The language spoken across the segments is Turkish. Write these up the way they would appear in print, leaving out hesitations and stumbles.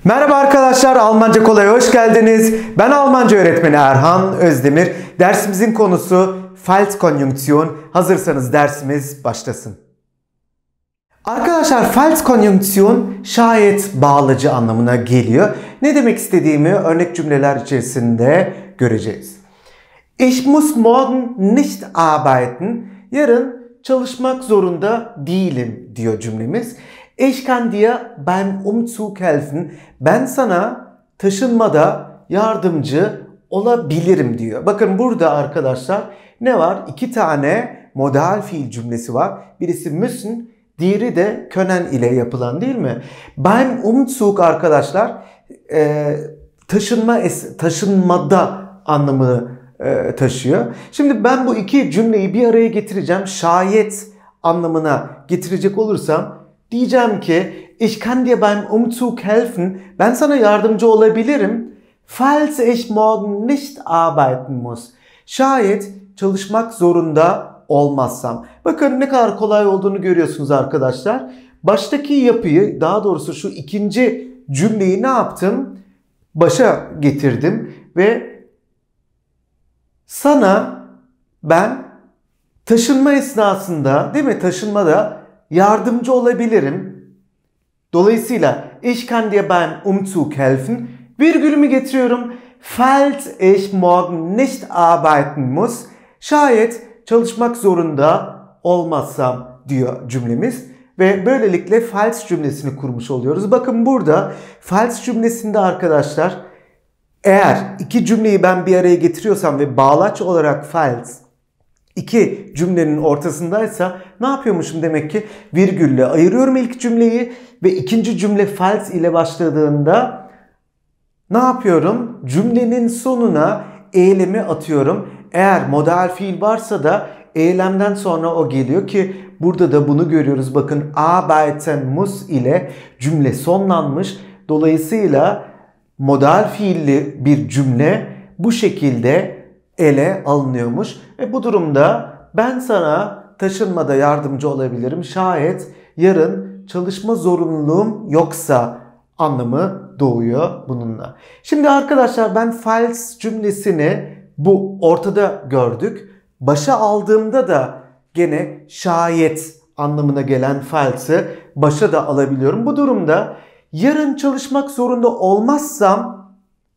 Merhaba arkadaşlar, Almanca Kolay'a hoş geldiniz. Ben Almanca öğretmeni Erhan Özdemir. Dersimizin konusu Falskonjunktion. Hazırsanız dersimiz başlasın. Arkadaşlar Falskonjunktion şayet bağlacı anlamına geliyor. Ne demek istediğimi örnek cümleler içerisinde göreceğiz. Ich muss morgen nicht arbeiten. Yarın çalışmak zorunda değilim diyor cümlemiz. Ich kann dir beim Umzug helfen. Ben sana taşınmada yardımcı olabilirim diyor. Bakın burada arkadaşlar ne var? İki tane modal fiil cümlesi var. Birisi müssen, diğeri de können ile yapılan değil mi? Beim Umzug arkadaşlar taşınmada anlamını taşıyor. Şimdi ben bu iki cümleyi bir araya getireceğim. Şayet anlamına getirecek olursam diyeceğim ki ich kann dir beim Umzug helfen. Ben sana yardımcı olabilirim. Falls ich morgen nicht arbeiten muss. Şayet çalışmak zorunda olmazsam. Bakın ne kadar kolay olduğunu görüyorsunuz arkadaşlar. Baştaki yapıyı, daha doğrusu şu ikinci cümleyi ne yaptım? Başa getirdim ve sana ben taşınma esnasında, değil mi? Taşınmada yardımcı olabilirim. Dolayısıyla ich kann dir beim Umzug helfen. Virgülümü getiriyorum. Falls ich morgen nicht arbeiten muss. Şayet çalışmak zorunda olmazsam diyor cümlemiz. Ve böylelikle falls cümlesini kurmuş oluyoruz. Bakın burada falls cümlesinde arkadaşlar eğer iki cümleyi ben bir araya getiriyorsam ve bağlaç olarak falls İki cümlenin ortasındaysa ne yapıyormuşum demek ki? Virgülle ayırıyorum ilk cümleyi ve ikinci cümle false ile başladığında ne yapıyorum? Cümlenin sonuna eylemi atıyorum. Eğer modal fiil varsa da eylemden sonra o geliyor ki burada da bunu görüyoruz. Bakın arbeiten muss ile cümle sonlanmış. Dolayısıyla modal fiilli bir cümle bu şekilde ele alınıyormuş. Ve bu durumda ben sana taşınmada yardımcı olabilirim. Şayet yarın çalışma zorunluluğum yoksa anlamı doğuyor bununla. Şimdi arkadaşlar ben false cümlesini bu ortada gördük. Başa aldığımda da gene şayet anlamına gelen false'ı başa da alabiliyorum. Bu durumda yarın çalışmak zorunda olmazsam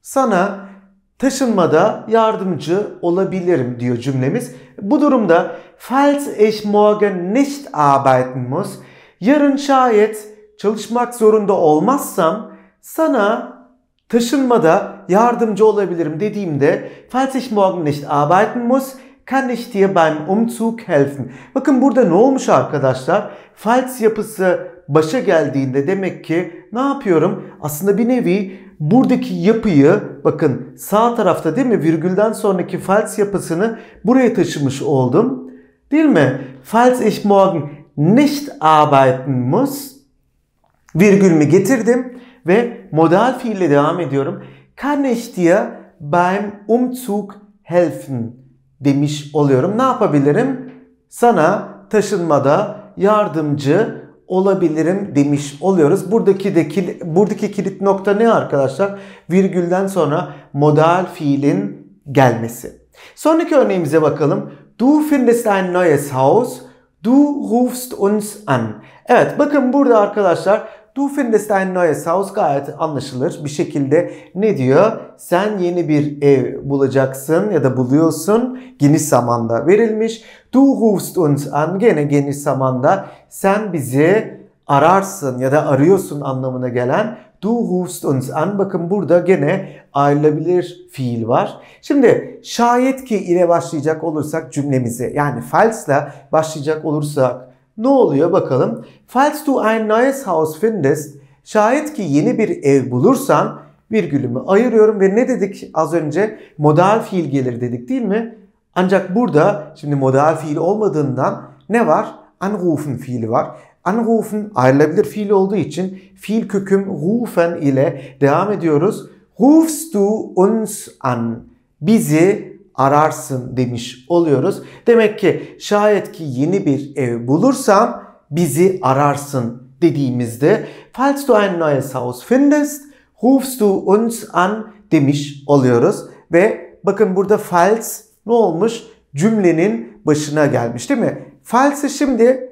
sana taşınmada yardımcı olabilirim diyor cümlemiz. Bu durumda falls ich morgen nicht arbeiten muss. Yarın şayet çalışmak zorunda olmazsam sana taşınmada yardımcı olabilirim dediğimde falls ich morgen nicht arbeiten muss, kann ich dir beim Umzug helfen. Bakın burada ne olmuş arkadaşlar? Falls yapısı başa geldiğinde demek ki ne yapıyorum? Aslında bir nevi buradaki yapıyı bakın sağ tarafta değil mi? Virgülden sonraki false yapısını buraya taşımış oldum. Değil mi? Falls ich morgen nicht arbeiten muss. Virgülümü getirdim ve modal fiille devam ediyorum. Kann ich dir beim Umzug helfen demiş oluyorum. Ne yapabilirim? Sana taşınmada yardımcı olabilirim demiş oluyoruz. Buradaki kilit nokta ne arkadaşlar? Virgülden sonra modal fiilin gelmesi. Sonraki örneğimize bakalım. Du findest ein neues Haus. Du rufst uns an. Evet bakın burada arkadaşlar du findest ein neues Haus gayet anlaşılır bir şekilde ne diyor? Sen yeni bir ev bulacaksın ya da buluyorsun. Geniş zamanda verilmiş. Du rufst uns an. Gene geniş zamanda sen bizi ararsın ya da arıyorsun anlamına gelen du rufst uns an. Bakın burada gene ayrılabilir fiil var. Şimdi şayet ki ile başlayacak olursak cümlemizi yani false ile başlayacak olursak ne oluyor bakalım. Falls du ein neues Haus findest, şayet ki yeni bir ev bulursan virgülümü ayırıyorum ve ne dedik az önce? Modal fiil gelir dedik değil mi? Ancak burada şimdi modal fiil olmadığından ne var? Anrufen fiili var. Anrufen ayrılabilir fiil olduğu için fiil köküm rufen ile devam ediyoruz. Rufst du uns an? Bizi ararsın demiş oluyoruz. Demek ki şayet ki yeni bir ev bulursam bizi ararsın dediğimizde falls du ein neues Haus findest, rufst du uns an demiş oluyoruz. Ve bakın burada falls ne olmuş? Cümlenin başına gelmiş değil mi? Falls'ı şimdi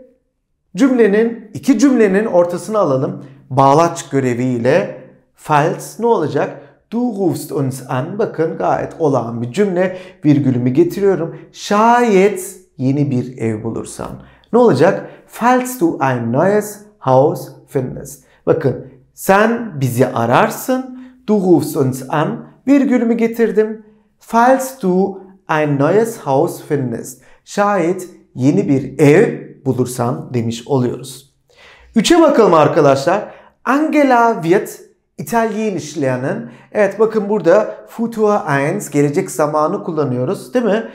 iki cümlenin ortasına alalım. Bağlaç göreviyle falls ne olacak? Du rufst uns an. Bakın gayet olağan bir cümle. Virgülümü getiriyorum. Şayet yeni bir ev bulursan. Ne olacak? Falls du ein neues Haus findest. Bakın sen bizi ararsın. Du rufst uns an. Virgülümü getirdim. Falls du ein neues Haus findest. Şayet yeni bir ev bulursan demiş oluyoruz. 3'e bakalım arkadaşlar. Angela wird Italienisch lernen. Evet bakın burada Futur 1 gelecek zamanı kullanıyoruz değil mi?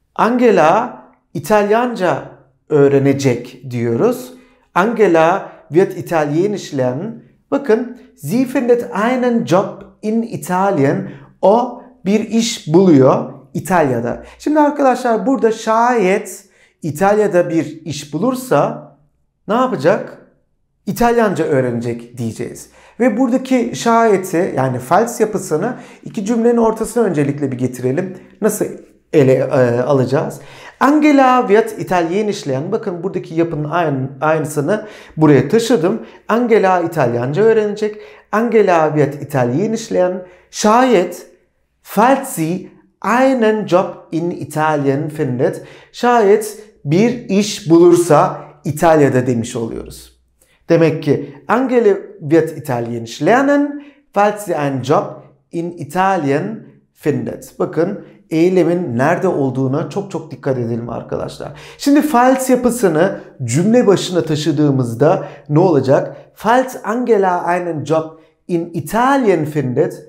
Angela İtalyanca öğrenecek diyoruz. Angela wird Italienisch lernen. Bakın sie findet einen Job in Italien. O bir iş buluyor İtalya'da. Şimdi arkadaşlar burada şayet İtalya'da bir iş bulursa ne yapacak? İtalyanca öğrenecek diyeceğiz. Ve buradaki şayeti yani false yapısını iki cümlenin ortasına öncelikle bir getirelim. Nasıl ele alacağız? Angela wird Italienisch lernen. Bakın buradaki yapının aynısını buraya taşıdım. Angela İtalyanca öğrenecek. Angela wird Italienisch lernen. Şayet falls sie einen Job in Italien findet. Şayet bir iş bulursa İtalya'da demiş oluyoruz. Demek ki Angela wird Italienisch lernen, falls sie einen Job in Italien findet. Bakın eylemin nerede olduğuna çok dikkat edelim arkadaşlar. Şimdi false yapısını cümle başına taşıdığımızda ne olacak? Falls Angela einen Job in Italien findet,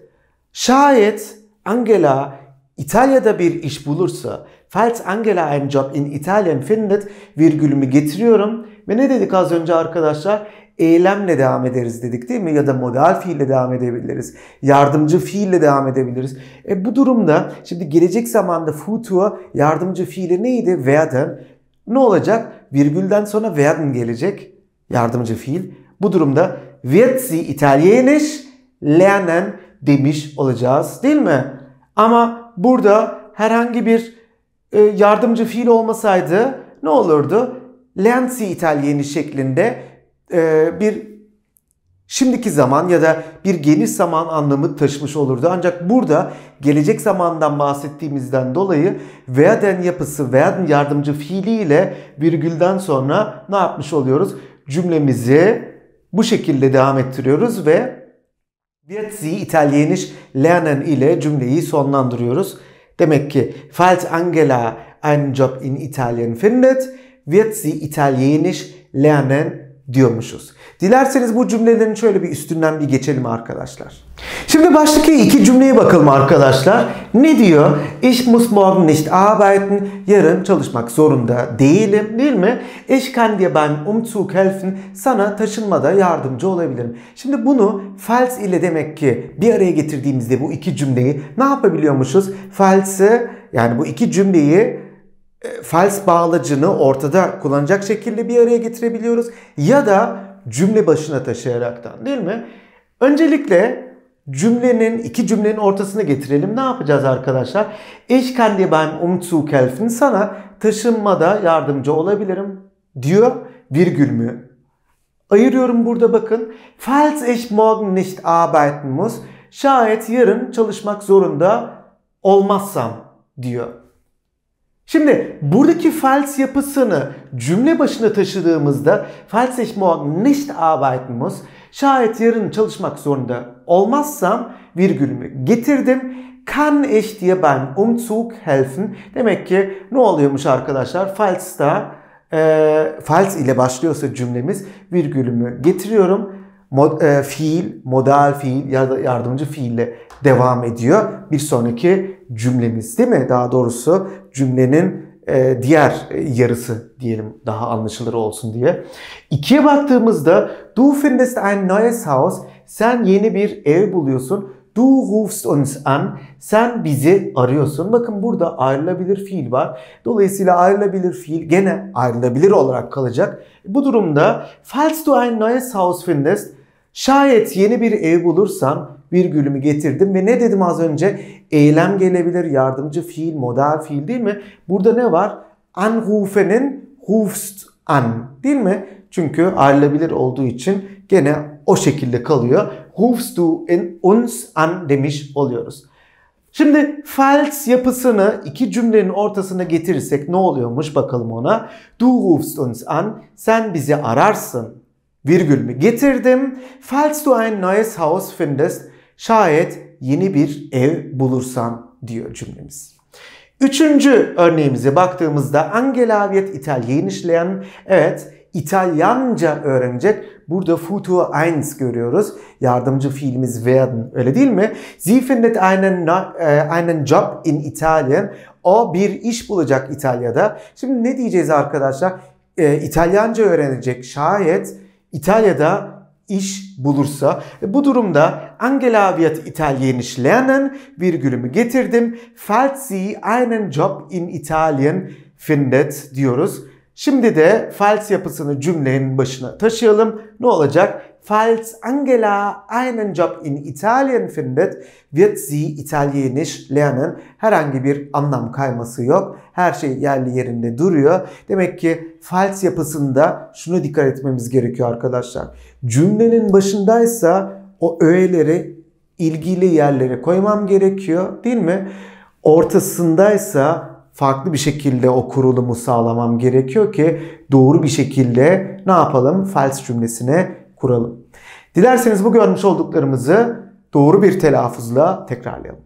şayet Angela İtalya'da bir iş bulursa, falls Angela einen Job in Italien findet, virgülümü getiriyorum. Ve ne dedik az önce arkadaşlar? Eylemle devam ederiz dedik değil mi? Ya da modal fiille devam edebiliriz. Yardımcı fiille devam edebiliriz. Bu durumda şimdi gelecek zamanda futur yardımcı fiili neydi? Werden. Ne olacak? Virgülden sonra werden gelecek. Yardımcı fiil. Bu durumda wird sie Italienisch lernen demiş olacağız değil mi? Ama burada herhangi bir yardımcı fiil olmasaydı ne olurdu? Lernt sie Italienisch şeklinde bir şimdiki zaman ya da bir geniş zaman anlamı taşımış olurdu. Ancak burada gelecek zamandan bahsettiğimizden dolayı werden yapısı, werden yardımcı fiiliyle virgülden sonra ne yapmış oluyoruz? Cümlemizi bu şekilde devam ettiriyoruz ve wird sie Italienisch lernen ile cümleyi sonlandırıyoruz. Demek ki falls Angela einen Job in Italien findet, wird sie Italienisch lernen diyormuşuz. Dilerseniz bu cümlelerin şöyle bir üstünden bir geçelim arkadaşlar. Şimdi baştaki iki cümleye bakalım arkadaşlar. Ne diyor? Ich muss morgen nicht arbeiten. Yarın çalışmak zorunda değilim, değil mi? Ich kann dir beim Umzug helfen. Sana taşınmada yardımcı olabilirim. Şimdi bunu falls ile demek ki bir araya getirdiğimizde bu iki cümleyi ne yapabiliyormuşuz? Fals'ı yani bu iki cümleyi false bağlacını ortada kullanacak şekilde bir araya getirebiliyoruz. Ya da cümle başına taşıyaraktan değil mi? Öncelikle iki cümlenin ortasına getirelim. Ne yapacağız arkadaşlar? Ich kann dir beim Umzug helfen. Sana taşınmada yardımcı olabilirim diyor. Virgülümü ayırıyorum burada bakın. Falls ich morgen nicht arbeiten muss. Şayet yarın çalışmak zorunda olmazsam diyor. Şimdi buradaki false yapısını cümle başına taşıdığımızda falls ich morgen nicht arbeiten muss, şayet yarın çalışmak zorunda olmazsam virgülümü getirdim. Kann ich dir beim Umzug helfen? Demek ki ne oluyormuş arkadaşlar? False'da false ile başlıyorsa cümlemiz virgülümü getiriyorum. Fiil, modal fiil ya da yardımcı fiille devam ediyor. Bir sonraki cümlemiz değil mi? Daha doğrusu cümlenin diğer yarısı diyelim daha anlaşılır olsun diye. 2'ye baktığımızda du findest ein neues Haus. Sen yeni bir ev buluyorsun. Du rufst uns an. Sen bizi arıyorsun. Bakın burada ayrılabilir fiil var. Dolayısıyla ayrılabilir fiil gene ayrılabilir olarak kalacak. Bu durumda falls du ein neues Haus findest. Şayet yeni bir ev bulursan virgülümü getirdim ve ne dedim az önce? Eylem gelebilir, yardımcı fiil, modal fiil değil mi? Burada ne var? Anrufenin rufst an değil mi? Çünkü ayrılabilir olduğu için gene o şekilde kalıyor. Rufst du uns an demiş oluyoruz. Şimdi falls yapısını iki cümlenin ortasına getirirsek ne oluyormuş bakalım ona. Du rufst uns an, sen bizi ararsın. Virgülümü getirdim. Falls du ein neues Haus findest, şayet yeni bir ev bulursan diyor cümlemiz. Üçüncü örneğimize baktığımızda Angela wird Italienisch lernen. Evet, İtalyanca öğrenecek. Burada Futur 1 görüyoruz. Yardımcı fiilimiz werden. Öyle değil mi? Sie findet einen Job in Italien. O bir iş bulacak İtalya'da. Şimdi ne diyeceğiz arkadaşlar? İtalyanca öğrenecek. Şayet İtalya'da iş bulursa. Bu durumda Angela wird Italienisch lernen. Virgülümü getirdim. Falls sie einen Job in Italien findet diyoruz. Şimdi de falls yapısını cümlenin başına taşıyalım. Ne olacak? Falls Angela einen Job in Italien findet, wird sie Italienisch lernen. Herhangi bir anlam kayması yok. Her şey yerli yerinde duruyor. Demek ki falls yapısında şuna dikkat etmemiz gerekiyor arkadaşlar. Cümlenin başındaysa o öğeleri ilgili yerlere koymam gerekiyor, değil mi? Ortasındaysa farklı bir şekilde o kurulumu sağlamam gerekiyor ki doğru bir şekilde ne yapalım? False cümlesine kuralım. Dilerseniz bu görmüş olduklarımızı doğru bir telaffuzla tekrarlayalım.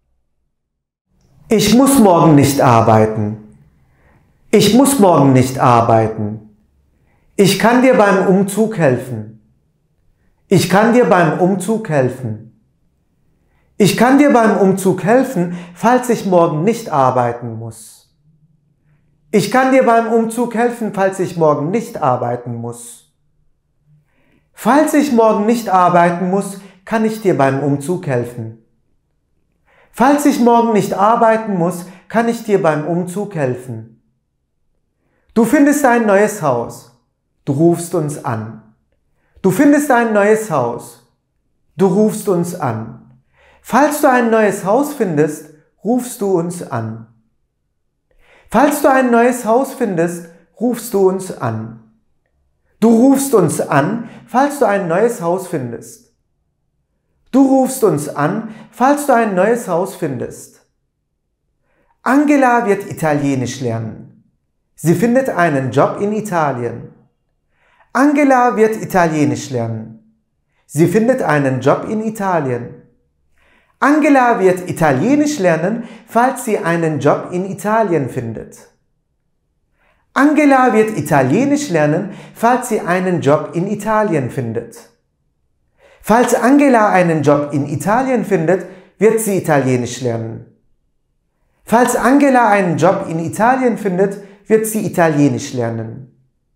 Ich muss morgen nicht arbeiten. Ich muss morgen nicht arbeiten. Ich kann dir beim Umzug helfen. Ich kann dir beim Umzug helfen. Ich kann dir beim Umzug helfen, falls ich morgen nicht arbeiten muss. Ich kann dir beim Umzug helfen, falls ich morgen nicht arbeiten muss. Falls ich morgen nicht arbeiten muss, kann ich dir beim Umzug helfen. Falls ich morgen nicht arbeiten muss, kann ich dir beim Umzug helfen. Du findest ein neues Haus. Du rufst uns an. Du findest ein neues Haus. Du rufst uns an. Falls du ein neues Haus findest, rufst du uns an. Falls du ein neues Haus findest, rufst du uns an. Du rufst uns an, falls du ein neues Haus findest. Du rufst uns an, falls du ein neues Haus findest. Angela wird Italienisch lernen. Sie findet einen Job in Italien. Angela wird Italienisch lernen. Sie findet einen Job in Italien. Angela wird Italienisch lernen, falls sie einen Job in Italien findet. Angela wird Italienisch lernen, falls sie einen Job in Italien findet. Falls Angela einen Job in Italien findet, wird sie Italienisch lernen. Falls Angela einen Job in Italien findet, wird sie Italienisch lernen.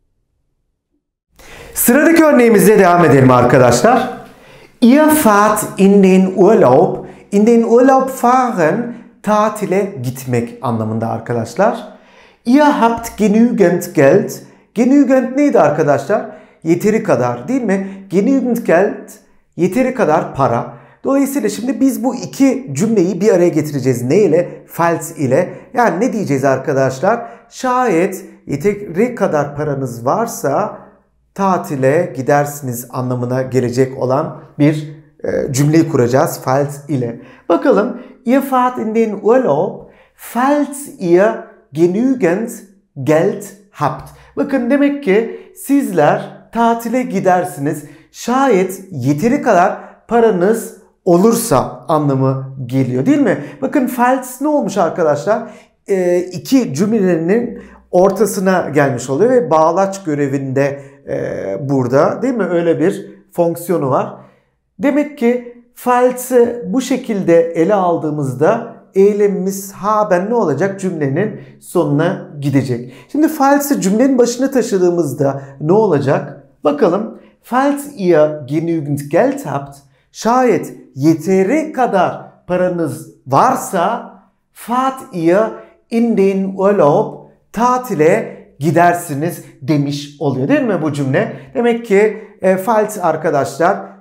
Sıradaki örneğimize devam edelim arkadaşlar. Ihr fahrt in den Urlaub. In den Urlaub fahren, tatile gitmek anlamında arkadaşlar. Ihr habt genügend Geld. Genügend neydi arkadaşlar? Yeteri kadar değil mi? Genügend Geld, yeteri kadar para. Dolayısıyla şimdi biz bu iki cümleyi bir araya getireceğiz. Ne ile? Falls ile. Yani ne diyeceğiz arkadaşlar? Şayet yeteri kadar paranız varsa tatile gidersiniz anlamına gelecek olan bir cümleyi kuracağız falls ile. Bakalım. Ihr fahrt in den Urlaub, falls ihr genügend Geld habt. Bakın demek ki sizler tatile gidersiniz. Şayet yeteri kadar paranız olursa anlamı geliyor değil mi? Bakın falls ne olmuş arkadaşlar? İki cümlenin ortasına gelmiş oluyor ve bağlaç görevinde burada değil mi? Öyle bir fonksiyonu var. Demek ki fals'ı bu şekilde ele aldığımızda eylemimiz haben ne olacak? Cümlenin sonuna gidecek. Şimdi fals'ı cümlenin başına taşıdığımızda ne olacak? Bakalım. Falls ihr genügend Geld habt, şayet yeteri kadar paranız varsa, fahrt ihr in den Urlaub, tatile gidersiniz demiş oluyor değil mi bu cümle? Demek ki falls arkadaşlar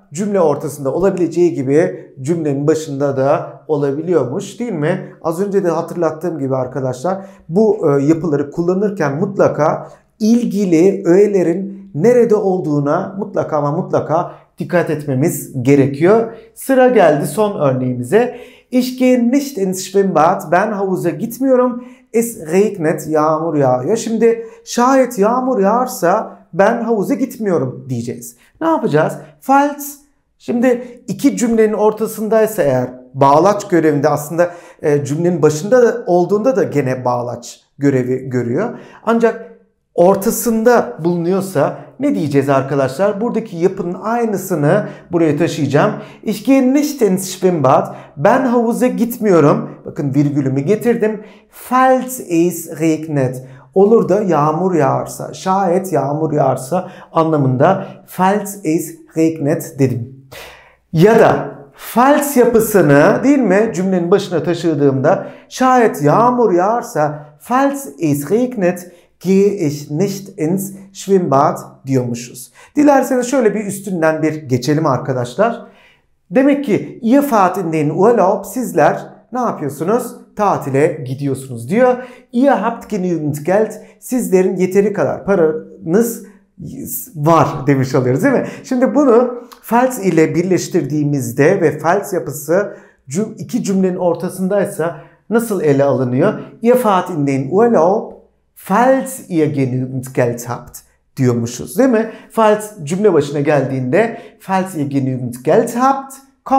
cümle ortasında olabileceği gibi cümlenin başında da olabiliyormuş, değil mi? Az önce de hatırlattığım gibi arkadaşlar, bu yapıları kullanırken mutlaka ilgili öğelerin nerede olduğuna mutlaka ama mutlaka dikkat etmemiz gerekiyor. Sıra geldi son örneğimize. Ich gehe nicht ins Schwimmbad. Ben havuza gitmiyorum. Es regnet. Yağmur yağıyor. Şimdi şayet yağmur yağarsa ben havuza gitmiyorum diyeceğiz. Ne yapacağız? Falls. Şimdi iki cümlenin ortasındaysa eğer bağlaç görevinde, aslında cümlenin başında da olduğunda da gene bağlaç görevi görüyor. Ancak ortasında bulunuyorsa ne diyeceğiz arkadaşlar? Buradaki yapının aynısını buraya taşıyacağım. Ich gehe nicht ins Schwimmbad. Ben havuza gitmiyorum. Bakın virgülümü getirdim. Falls es regnet. Olur da yağmur yağarsa, şayet yağmur yağarsa anlamında falls es regnet dedim. Ya da falls yapısını, değil mi, cümlenin başına taşıdığımda şayet yağmur yağarsa falls es regnet gehe ich nicht ins Schwimmbad diyormuşuz. Dilerseniz şöyle bir üstünden bir geçelim arkadaşlar. Demek ki ihr fahrt in den Urlaub, sizler ne yapıyorsunuz? Tatile gidiyorsunuz diyor. Ihr habt genügend Geld, sizlerin yeteri kadar paranız var demiş oluyoruz, değil mi? Şimdi bunu falls ile birleştirdiğimizde ve falls yapısı iki cümlenin ortasındaysa nasıl ele alınıyor? Ihr fahrt in den Urlaub, falls ihr genügend Geld habt diyormuşuz, değil mi? Falls cümle başına geldiğinde falls ihr genügend Geld habt,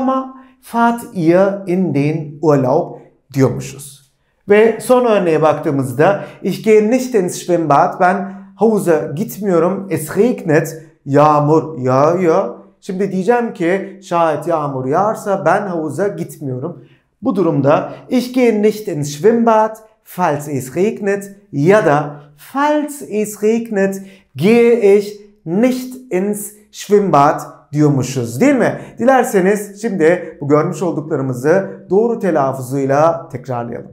fahrt ihr in den Urlaub diyormuşuz. Ve son örneğe baktığımızda ich gehe nicht ins Schwimmbad, ben havuza gitmiyorum. Es regnet, yağmur yağıyor. Şimdi diyeceğim ki şayet yağmur yağarsa ben havuza gitmiyorum. Bu durumda ich gehe nicht ins Schwimmbad, falls es regnet, ya da falls es regnet gehe ich nicht ins Schwimmbad diyormuşuz, değil mi? Dilerseniz şimdi bu görmüş olduklarımızı doğru telaffuzuyla tekrarlayalım.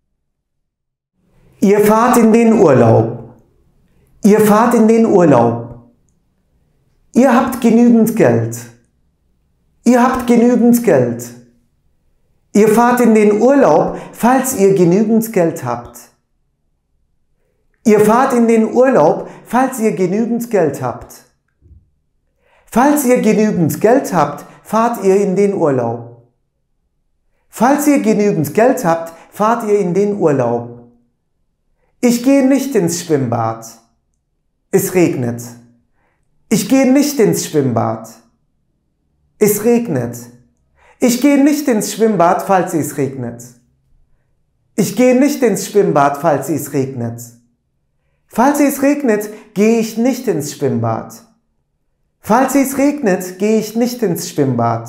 Ihr fahrt in den Urlaub. Ihr fahrt in den Urlaub. Ihr habt genügend Geld. Ihr habt genügend Geld. Ihr fahrt in den Urlaub, falls ihr genügend Geld habt. Ihr fahrt in den Urlaub, falls ihr genügend Geld habt. Falls ihr genügend Geld habt, fahrt ihr in den Urlaub. Falls ihr genügend Geld habt, fahrt ihr in den Urlaub. Ich gehe nicht ins Schwimmbad. Es regnet. Ich gehe nicht ins Schwimmbad. Es regnet. Ich gehe nicht ins Schwimmbad, falls es regnet. Ich gehe nicht ins Schwimmbad, falls es regnet. Falls es regnet, gehe ich nicht ins Schwimmbad. Falls es regnet, gehe ich nicht ins Schwimmbad.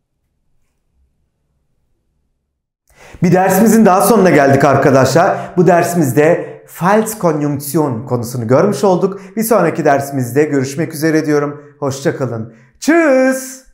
Bir dersimizin daha sonuna geldik arkadaşlar. Bu dersimizde false konjonksiyon konusunu görmüş olduk. Bir sonraki dersimizde görüşmek üzere diyorum. Hoşça kalın. Tschüss.